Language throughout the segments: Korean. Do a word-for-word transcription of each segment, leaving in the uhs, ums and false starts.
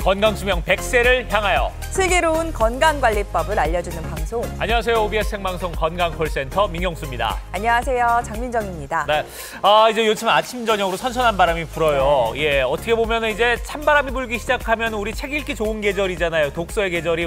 건강수명 백 세를 향하여 슬기로운 건강관리법을 알려주는 방송. 안녕하세요. 오비에스 생방송 건강콜센터 민경수입니다. 안녕하세요. 장민정입니다. 네, 아, 이제 요즘 아침 저녁으로 선선한 바람이 불어요. 네. 예, 어떻게 보면 이제 찬바람이 불기 시작하면 우리 책 읽기 좋은 계절이잖아요. 독서의 계절이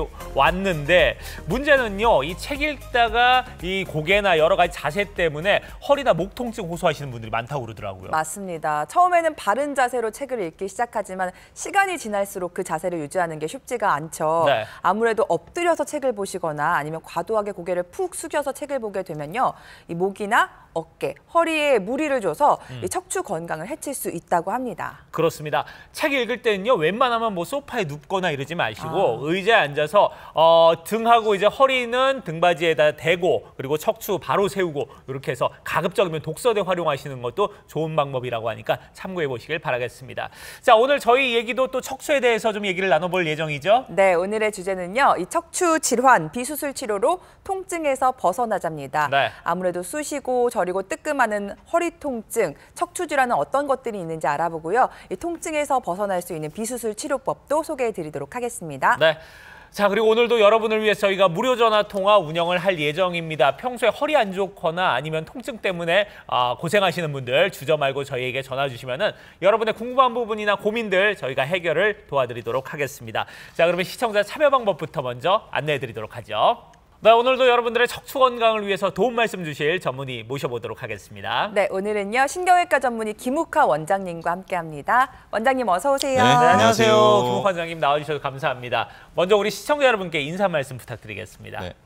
왔는데 문제는요. 이 책 읽다가 이 고개나 여러 가지 자세 때문에 허리나 목 통증 호소하시는 분들이 많다고 그러더라고요. 맞습니다. 처음에는 바른 자세로 책을 읽기 시작하지만 시간이 지날수록 그 자세를 유지하는 게 쉽지가 않죠. 네. 아무래도 엎드려서 책을 보시거나 아니면 과도하게 고개를 푹 숙여서 책을 보게 되면요. 이 목이나 어깨, 허리에 무리를 줘서 음. 이 척추 건강을 해칠 수 있다고 합니다. 그렇습니다. 책 읽을 때는요. 웬만하면 뭐 소파에 눕거나 이러지 마시고 아. 의자에 앉아서 어, 등하고 이제 허리는 등받이에다 대고 그리고 척추 바로 세우고 이렇게 해서 가급적이면 독서대 활용하시는 것도 좋은 방법이라고 하니까 참고해 보시길 바라겠습니다. 자, 오늘 저희 얘기도 또 척추에 대해서 좀 얘기를 나눠볼 예정이죠? 네, 오늘의 주제는요. 이 척추 질환 비수술 치료로 통증에서 벗어나자입니다. 네. 아무래도 쑤시고 저리고 뜨끔하는 허리 통증, 척추 질환은 어떤 것들이 있는지 알아보고요. 이 통증에서 벗어날 수 있는 비수술 치료법도 소개해 드리도록 하겠습니다. 네. 자, 그리고 오늘도 여러분을 위해서 저희가 무료 전화 통화 운영을 할 예정입니다. 평소에 허리 안 좋거나 아니면 통증 때문에 아, 고생하시는 분들 주저 말고 저희에게 전화 주시면은 여러분의 궁금한 부분이나 고민들 저희가 해결을 도와드리도록 하겠습니다. 자, 그러면 시청자 참여 방법부터 먼저 안내해 드리도록 하죠. 네, 오늘도 여러분들의 척추 건강을 위해서 도움 말씀 주실 전문의 모셔보도록 하겠습니다. 네, 오늘은요 신경외과 전문의 김욱하 원장님과 함께합니다. 원장님 어서 오세요. 네, 네, 안녕하세요. 김욱하 원장님 나와주셔서 감사합니다. 먼저 우리 시청자 여러분께 인사 말씀 부탁드리겠습니다. 네,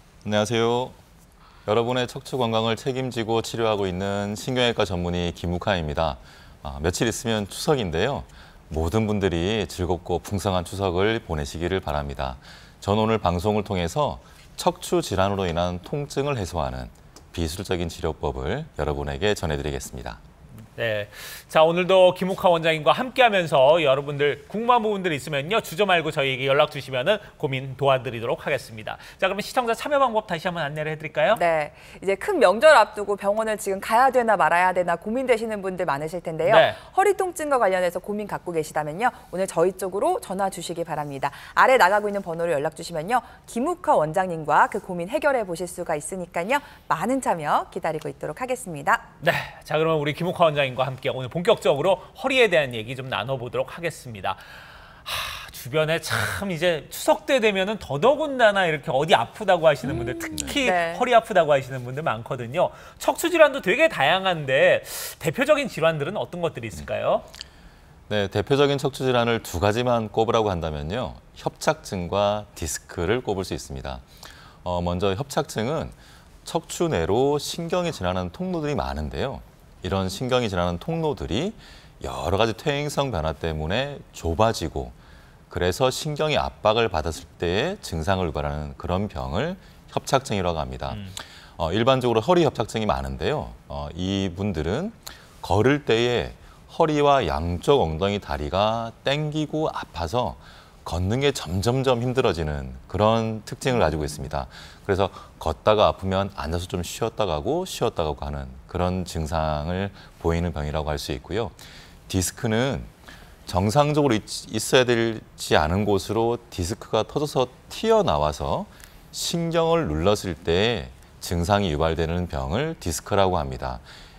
안녕하세요. 여러분의 척추 건강을 책임지고 치료하고 있는 신경외과 전문의 김욱하입니다. 아, 며칠 있으면 추석인데요. 모든 분들이 즐겁고 풍성한 추석을 보내시기를 바랍니다. 전 오늘 방송을 통해서 척추 질환으로 인한 통증을 해소하는 비수술적인 치료법을 여러분에게 전해드리겠습니다. 네, 자 오늘도 김욱하 원장님과 함께하면서 여러분들 궁금한 부분들이 있으면요 주저 말고 저희에게 연락 주시면은 고민 도와드리도록 하겠습니다. 자 그러면 시청자 참여 방법 다시 한번 안내를 해드릴까요? 네, 이제 큰 명절 앞두고 병원을 지금 가야 되나 말아야 되나 고민되시는 분들 많으실 텐데요. 네. 허리 통증과 관련해서 고민 갖고 계시다면요 오늘 저희 쪽으로 전화 주시기 바랍니다. 아래 나가고 있는 번호로 연락 주시면요 김욱하 원장님과 그 고민 해결해 보실 수가 있으니까요 많은 참여 기다리고 있도록 하겠습니다. 네, 자 그러면 우리 김욱하 원장님 과 함께 오늘 본격적으로 허리에 대한 얘기 좀 나눠보도록 하겠습니다. 하, 주변에 참 이제 추석 때 되면은 더더군다나 이렇게 어디 아프다고 하시는 분들, 특히 네. 허리 아프다고 하시는 분들 많거든요. 척추 질환도 되게 다양한데 대표적인 질환들은 어떤 것들이 있을까요? 네, 대표적인 척추 질환을 두 가지만 꼽으라고 한다면요. 협착증과 디스크를 꼽을 수 있습니다. 어, 먼저 협착증은 척추 내로 신경이 지나는 통로들이 많은데요. 이런 신경이 지나는 통로들이 여러 가지 퇴행성 변화 때문에 좁아지고 그래서 신경이 압박을 받았을 때의 증상을 유발하는 그런 병을 협착증이라고 합니다. 음. 어, 일반적으로 허리 협착증이 많은데요. 어, 이분들은 걸을 때에 허리와 양쪽 엉덩이 다리가 땡기고 아파서 걷는 게 점점점 힘들어지는 그런 특징을 가지고 있습니다. 그래서 걷다가 아프면 앉아서 좀 쉬었다 가고 쉬었다 가고 하는 그런 증상을 보이는 병이라고 할 수 있고요. 디스크는 정상적으로 있어야 되지 않은 곳으로 디스크가 터져서 튀어나와서 신경을 눌렀을 때 증상이 유발되는 병을 디스크라고 합니다.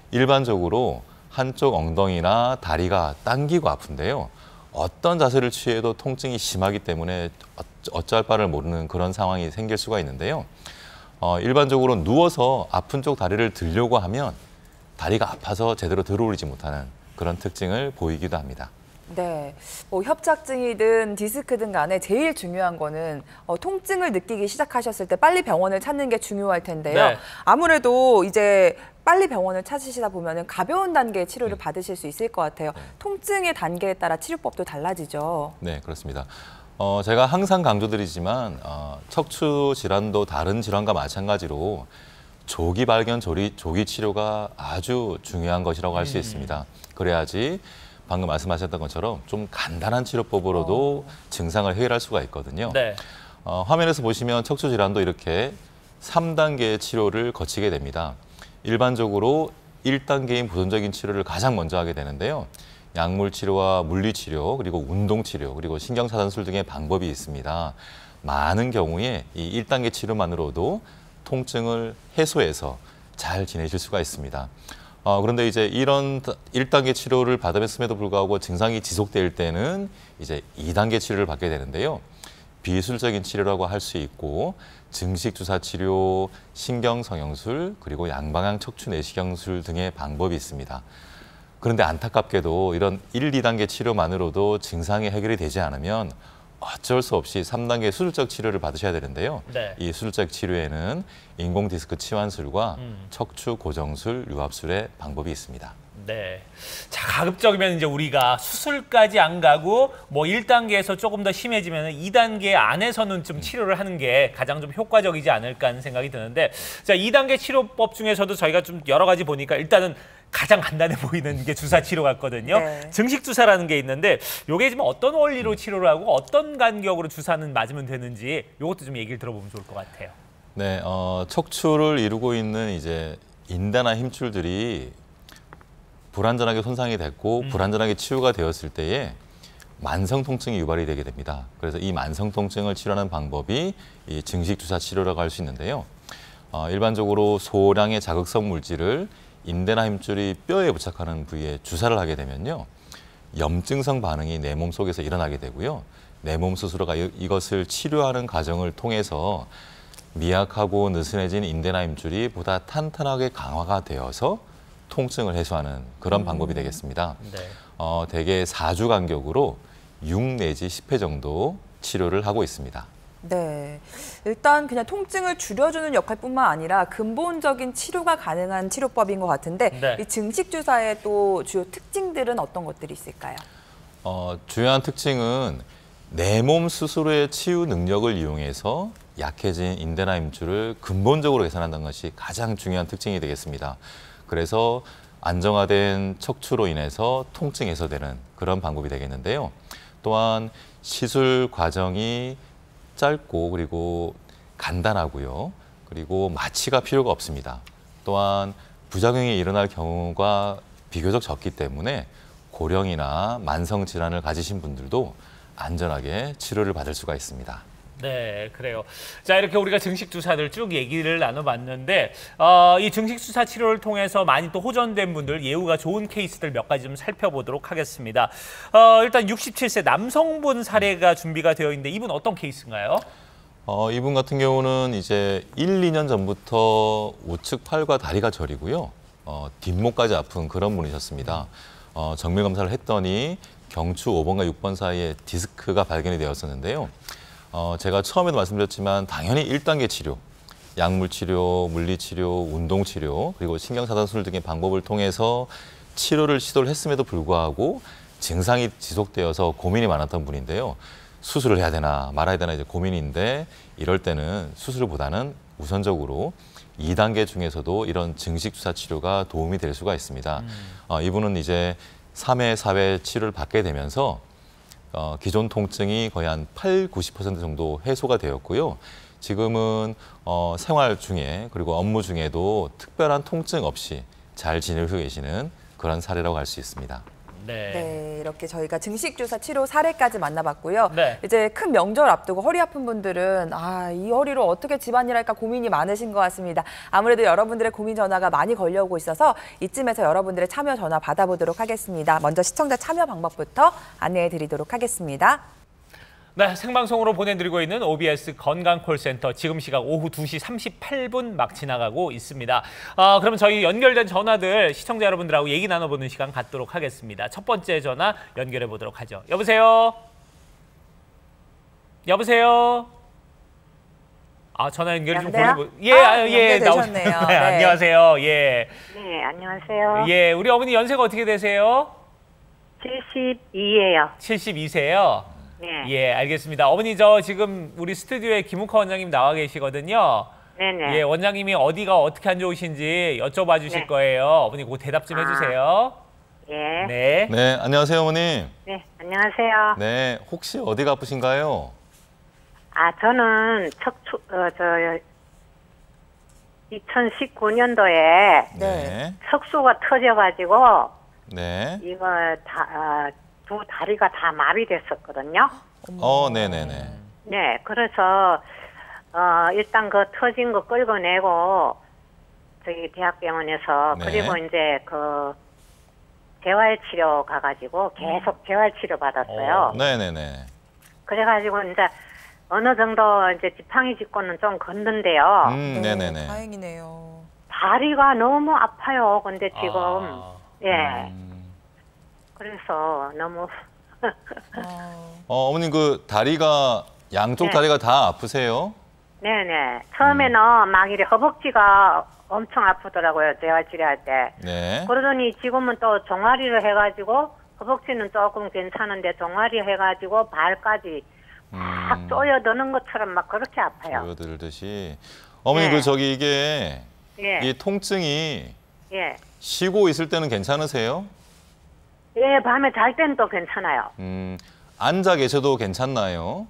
일반적으로 한쪽 엉덩이나 다리가 당기고 아픈데요. 어떤 자세를 취해도 통증이 심하기 때문에 어찌할 바를 모르는 그런 상황이 생길 수가 있는데요. 어, 일반적으로 누워서 아픈 쪽 다리를 들려고 하면 다리가 아파서 제대로 들어올리지 못하는 그런 특징을 보이기도 합니다. 네, 뭐 협착증이든 디스크든 간에 제일 중요한 거는 어, 통증을 느끼기 시작하셨을 때 빨리 병원을 찾는 게 중요할 텐데요. 네. 아무래도 이제 빨리 병원을 찾으시다 보면 가벼운 단계의 치료를 네. 받으실 수 있을 것 같아요. 네. 통증의 단계에 따라 치료법도 달라지죠. 네, 그렇습니다. 어, 제가 항상 강조드리지만 어, 척추 질환도 다른 질환과 마찬가지로 조기 발견, 조리, 조기 치료가 아주 중요한 것이라고 할 수 음. 있습니다. 그래야지 방금 말씀하셨던 것처럼 좀 간단한 치료법으로도 어. 증상을 해결할 수가 있거든요. 네. 어, 화면에서 보시면 척추 질환도 이렇게 삼 단계의 치료를 거치게 됩니다. 일반적으로 일 단계인 보존적인 치료를 가장 먼저 하게 되는데요. 약물 치료와 물리 치료, 그리고 운동 치료, 그리고 신경 차단술 등의 방법이 있습니다. 많은 경우에 이 일 단계 치료만으로도 통증을 해소해서 잘 지내실 수가 있습니다. 어, 그런데 이제 이런 일 단계 치료를 받았음에도 불구하고 증상이 지속될 때는 이제 이 단계 치료를 받게 되는데요. 비술적인 치료라고 할 수 있고 증식 주사 치료, 신경 성형술, 그리고 양방향 척추 내시경술 등의 방법이 있습니다. 그런데 안타깝게도 이런 일, 이 단계 치료만으로도 증상이 해결이 되지 않으면 어쩔 수 없이 삼 단계 수술적 치료를 받으셔야 되는데요. 네. 이 수술적 치료에는 인공 디스크 치환술과 음. 척추 고정술, 유압술의 방법이 있습니다. 네. 자, 가급적이면 이제 우리가 수술까지 안 가고 뭐 일 단계에서 조금 더 심해지면 이 단계 안에서는 좀 치료를 하는 게 가장 좀 효과적이지 않을까 하는 생각이 드는데, 자, 이 단계 치료법 중에서도 저희가 좀 여러 가지 보니까 일단은 가장 간단해 보이는 게 주사 치료 같거든요. 네. 증식 주사라는 게 있는데 요게 지금 어떤 원리로 치료를 하고 어떤 간격으로 주사는 맞으면 되는지 요것도 좀 얘기를 들어보면 좋을 것 같아요. 네, 어, 척추를 이루고 있는 이제 인대나 힘줄들이 불완전하게 손상이 됐고 음. 불완전하게 치유가 되었을 때에 만성 통증이 유발이 되게 됩니다. 그래서 이 만성 통증을 치료하는 방법이 이 증식 주사 치료라고 할 수 있는데요. 어, 일반적으로 소량의 자극성 물질을 인대나 힘줄이 뼈에 부착하는 부위에 주사를 하게 되면요. 염증성 반응이 내 몸 속에서 일어나게 되고요. 내 몸 스스로가 이, 이것을 치료하는 과정을 통해서 미약하고 느슨해진 인대나 힘줄이 보다 탄탄하게 강화가 되어서 통증을 해소하는 그런 음. 방법이 되겠습니다. 네. 어, 대개 사 주 간격으로 육 내지 십 회 정도 치료를 하고 있습니다. 네, 일단 그냥 통증을 줄여주는 역할뿐만 아니라 근본적인 치료가 가능한 치료법인 것 같은데 네. 이 증식 주사의 또 주요 특징들은 어떤 것들이 있을까요? 어, 주요한 특징은 내 몸 스스로의 치유 능력을 이용해서 약해진 인대나 힘줄을 근본적으로 개선한다는 것이 가장 중요한 특징이 되겠습니다. 그래서 안정화된 척추로 인해서 통증 해소되는 그런 방법이 되겠는데요. 또한 시술 과정이 짧고 그리고 간단하고요. 그리고 마취가 필요가 없습니다. 또한 부작용이 일어날 경우가 비교적 적기 때문에 고령이나 만성 질환을 가지신 분들도 안전하게 치료를 받을 수가 있습니다. 네, 그래요. 자, 이렇게 우리가 증식 주사들 쭉 얘기를 나눠봤는데 어, 이 증식 주사 치료를 통해서 많이 또 호전된 분들, 예후가 좋은 케이스들 몇 가지 좀 살펴보도록 하겠습니다. 어, 일단 육십칠 세 남성분 사례가 준비가 되어 있는데 이분 어떤 케이스인가요? 어, 이분 같은 경우는 이제 일, 이 년 전부터 우측 팔과 다리가 저리고요. 어, 뒷목까지 아픈 그런 분이셨습니다. 어, 정밀 검사를 했더니 경추 오 번과 육 번 사이에 디스크가 발견이 되었었는데요. 어, 제가 처음에도 말씀드렸지만 당연히 일 단계 치료, 약물 치료, 물리 치료, 운동 치료, 그리고 신경 차단술 등의 방법을 통해서 치료를 시도를 했음에도 불구하고 증상이 지속되어서 고민이 많았던 분인데요. 수술을 해야 되나 말아야 되나 이제 고민인데 이럴 때는 수술보다는 우선적으로 이 단계 중에서도 이런 증식 주사 치료가 도움이 될 수가 있습니다. 음. 어, 이분은 이제 삼 회, 사 회 치료를 받게 되면서 어, 기존 통증이 거의 한 팔, 구십 퍼센트 정도 해소가 되었고요. 지금은 어, 생활 중에 그리고 업무 중에도 특별한 통증 없이 잘 지내고 계시는 그런 사례라고 할 수 있습니다. 네. 네, 이렇게 저희가 증식 주사 치료 사례까지 만나봤고요. 네. 이제 큰 명절 앞두고 허리 아픈 분들은 아, 이 허리로 어떻게 집안일 할까 고민이 많으신 것 같습니다. 아무래도 여러분들의 고민 전화가 많이 걸려오고 있어서 이쯤에서 여러분들의 참여 전화 받아보도록 하겠습니다. 먼저 시청자 참여 방법부터 안내해 드리도록 하겠습니다. 네, 생방송으로 보내드리고 있는 오비에스 건강콜센터 지금 시각 오후 두 시 삼십팔 분 막 지나가고 있습니다. 어, 그럼 저희 연결된 전화들 시청자 여러분들하고 얘기 나눠보는 시간 갖도록 하겠습니다. 첫 번째 전화 연결해 보도록 하죠. 여보세요? 여보세요? 아, 전화 연결이 좀 걸리고. 예, 아, 예, 나오셨네요. 네, 네. 안녕하세요. 예. 네, 안녕하세요. 예, 우리 어머니 연세가 어떻게 되세요? 칠십이예요. 칠십이 세요? 네. 예, 알겠습니다. 어머니 저 지금 우리 스튜디오에 김욱화 원장님 나와 계시거든요. 네네. 예, 원장님이 어디가 어떻게 안 좋으신지 여쭤봐 주실 네. 거예요. 어머니 그거 대답 좀 아. 해주세요. 예. 네. 네, 안녕하세요, 어머님. 네, 안녕하세요. 네, 혹시 어디가 아프신가요? 아, 저는 척추, 어, 저, 이천십구 년도에 네. 척수가 터져가지고 네. 이거 다, 어, 두 다리가 다 마비됐었거든요. 어, 네네네. 네, 그래서 어, 일단 그 터진 거 끌고내고 저희 대학병원에서 네. 그리고 이제 그 재활치료 가가지고 계속 재활치료 받았어요. 어. 네네네. 그래가지고 이제 어느 정도 이제 지팡이 짚고는 좀 걷는데요. 음, 네, 네네네. 다행이네요. 다리가 너무 아파요. 근데 지금 아. 예, 음. 그래서 너무 아, 어, 어머님 그 다리가 양쪽 네. 다리가 다 아프세요? 네네. 처음에는 막 이래 허벅지가 엄청 아프더라고요. 재활치료할 때. 네. 그러더니 지금은 또 종아리를 해가지고 허벅지는 조금 괜찮은데 종아리 해가지고 발까지 막 음. 쪼여드는 것처럼 막 그렇게 아파요. 보여드리듯이. 어머니 네. 그 저기 이게 예, 이 통증이 예. 쉬고 있을 때는 괜찮으세요? 예, 밤에 잘 때는 또 괜찮아요. 음, 앉아 계셔도 괜찮나요?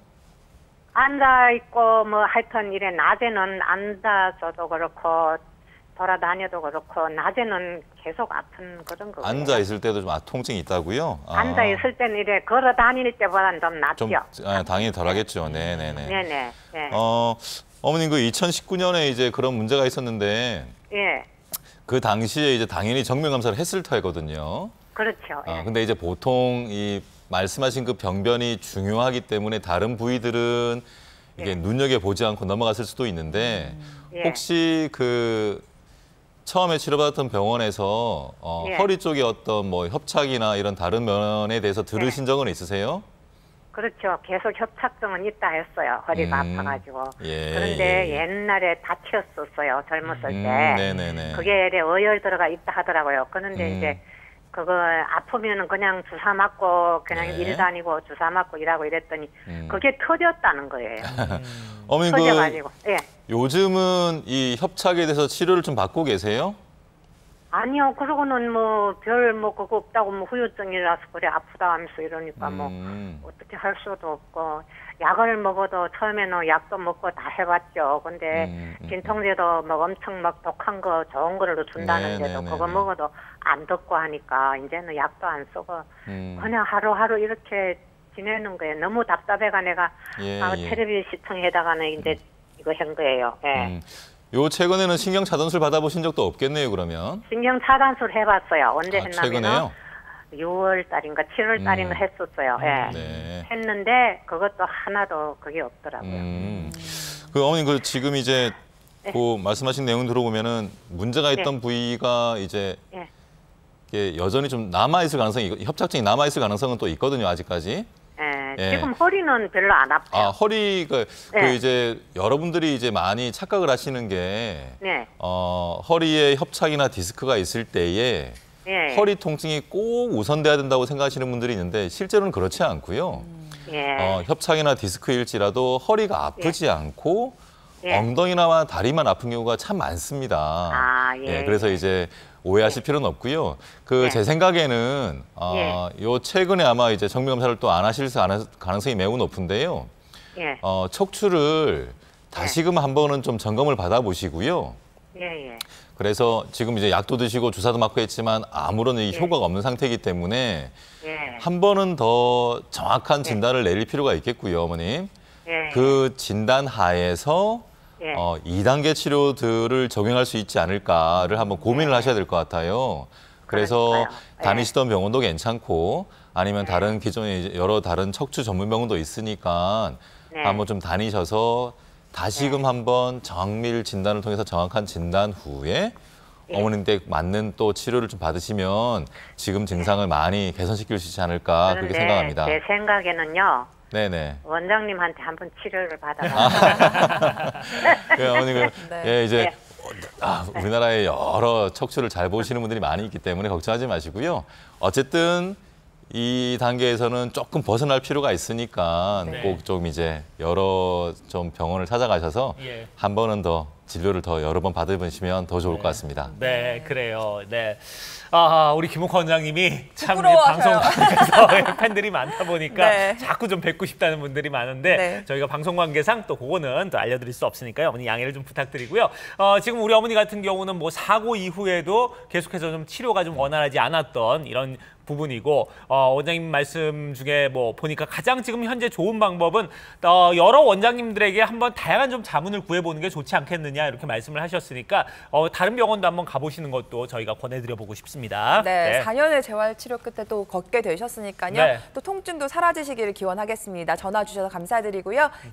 앉아있고 뭐 하여튼 이래 낮에는 앉아서도 그렇고 돌아다녀도 그렇고 낮에는 계속 아픈 그런 거예요. 앉아 있을 때도 좀 아, 통증이 있다고요? 아, 앉아 있을 때는 이래 걸어 다닐 때보다는 좀 낫죠. 좀 아, 당연히 덜하겠죠. 네네네. 네네. 네. 어, 어머님 그 이천십구 년에 이제 그런 문제가 있었는데 예. 그 당시에 이제 당연히 정밀 감사를 했을 터거든요. 그렇죠. 예. 아, 근데 이제 보통 이 말씀하신 그 병변이 중요하기 때문에 다른 부위들은 이게 예. 눈여겨 보지 않고 넘어갔을 수도 있는데 예. 혹시 그 처음에 치료받았던 병원에서 어, 예. 허리 쪽에 어떤 뭐 협착이나 이런 다른 면에 대해서 들으신 적은 있으세요? 그렇죠. 계속 협착증은 있다 했어요. 허리가 음, 아파가지고. 예, 그런데 예, 예. 옛날에 다치었었어요. 젊었을 음, 때. 네네네. 그게 이래 어혈 들어가 있다 하더라고요. 그런데 음. 이제 그거 아프면은 그냥 주사 맞고 그냥 네. 일 다니고 주사 맞고 일하고 이랬더니 음. 그게 터졌다는 거예요. 어머니 그 터져가지고. 예. 요즘은 이 협착에 대해서 치료를 좀 받고 계세요? 아니요. 그러고는 뭐 별 뭐 그거 없다고 뭐 후유증이라서 그래 아프다 하면서 이러니까 뭐 음. 어떻게 할 수도 없고 약을 먹어도 처음에는 약도 먹고 다 해봤죠. 근데 음, 음, 진통제도 막 엄청 막 독한 거 좋은 거로 준다는데도 네, 네, 그거 네, 네. 먹어도 안 듣고 하니까 이제는 약도 안 쓰고 음. 그냥 하루하루 이렇게 지내는 거예요. 너무 답답해가 내가 예, 아, 예. 텔레비 시청에다가는 이제 이거 한 거예요. 예. 음. 요 최근에는 신경 차단술 받아보신 적도 없겠네요, 그러면. 신경 차단술 해봤어요. 언제 아, 했냐면은 최근에요? 유월 달인가 칠월 달인가 음. 했었어요. 예. 네. 했는데 그것도 하나도 그게 없더라고요. 음. 그 어머님 그 지금 이제 네. 그 말씀하신 내용 들어보면은 문제가 있던 부위가 이제 예. 이게 여전히 좀 남아 있을 가능성이 협착증이 남아 있을 가능성은 또 있거든요, 아직까지. 예. 예. 지금 허리는 별로 안 아파요. 아, 허리 그, 그 네. 이제 여러분들이 이제 많이 착각을 하시는 게 네. 어, 허리에 협착이나 디스크가 있을 때에 예. 허리 통증이 꼭 우선돼야 된다고 생각하시는 분들이 있는데 실제로는 그렇지 않고요. 예. 어, 협착이나 디스크일지라도 허리가 아프지 않고 예. 엉덩이나 다리만 아픈 경우가 참 많습니다. 아, 예, 그래서 예. 이제 오해하실 필요는 없고요. 그 예. 제 생각에는 어, 요 최근에 아마 이제 정밀 검사를 또 안 하실 가능성이 매우 높은데요. 예. 어, 척추를 다시금 한 번은 좀 점검을 받아보시고요. 예. 예. 그래서 지금 이제 약도 드시고 주사도 맞고 했지만 아무런 이 예. 효과가 없는 상태이기 때문에 예. 한 번은 더 정확한 진단을 내릴 필요가 있겠고요, 어머님. 예. 그 진단 하에서 예. 어, 이 단계 치료들을 적용할 수 있지 않을까를 한번 고민을 하셔야 될 것 같아요. 그래서 그러니까요. 예. 다니시던 병원도 괜찮고 아니면 다른 기존에 이제 여러 다른 척추 전문 병원도 있으니까 네. 한번 좀 다니셔서 다시금 한번 정밀 진단을 통해서 정확한 진단 후에 예. 어머님께 맞는 또 치료를 좀 받으시면 지금 증상을 많이 개선시킬 수 있지 않을까 그렇게 그런데 생각합니다. 제 생각에는요. 네네. 원장님한테 한번 치료를 받아라. 그 어머니 그 네. 예, 이제 네. 아, 우리나라에 여러 척추를 잘 보시는 분들이 많이 있기 때문에 걱정하지 마시고요. 어쨌든 이 단계에서는 조금 벗어날 필요가 있으니까 네. 꼭 좀 이제 여러 좀 병원을 찾아가셔서 예. 한 번은 더 진료를 더 여러 번 받으시면 더 좋을 것 같습니다. 네, 그래요. 네. 아, 우리 김옥화 원장님이 참 부끄러워하셔요. 방송에서 팬들이 많다 보니까 네. 자꾸 좀 뵙고 싶다는 분들이 많은데 네. 저희가 방송 관계상 또 그거는 또 알려드릴 수 없으니까요. 어머니 양해를 좀 부탁드리고요. 어, 지금 우리 어머니 같은 경우는 뭐 사고 이후에도 계속해서 좀 치료가 좀 원활하지 않았던 이런 부분이고 어, 원장님 말씀 중에 뭐 보니까 가장 지금 현재 좋은 방법은 어, 여러 원장님들에게 한번 다양한 좀 자문을 구해보는 게 좋지 않겠느냐 이렇게 말씀을 하셨으니까 어, 다른 병원도 한번 가보시는 것도 저희가 권해드려보고 싶습니다. 네, 사 년의 재활 치료 끝에 또 걷게 되셨으니까요. 네. 또 통증도 사라지시기를 기원하겠습니다. 전화 주셔서 감사드리고요.